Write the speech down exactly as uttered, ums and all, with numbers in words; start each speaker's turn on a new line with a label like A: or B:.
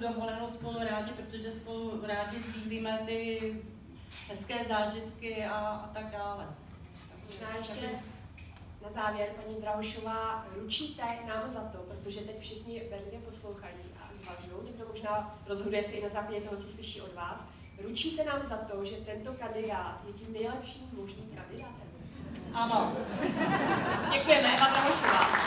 A: dovolenou spolu rádi, protože spolu rádi sdílíme ty hezké zážitky a, a tak dále.
B: Možná ještě na závěr, paní Drahošová, ručíte nám za to, protože teď všichni bedlivě poslouchají a zvažují, někdo možná rozhoduje se i na základě toho, co slyší od vás, ručíte nám za to, že tento kandidát je tím nejlepším možným kandidátem?
A: Ano.
B: Děkujeme, Eva Drahošová.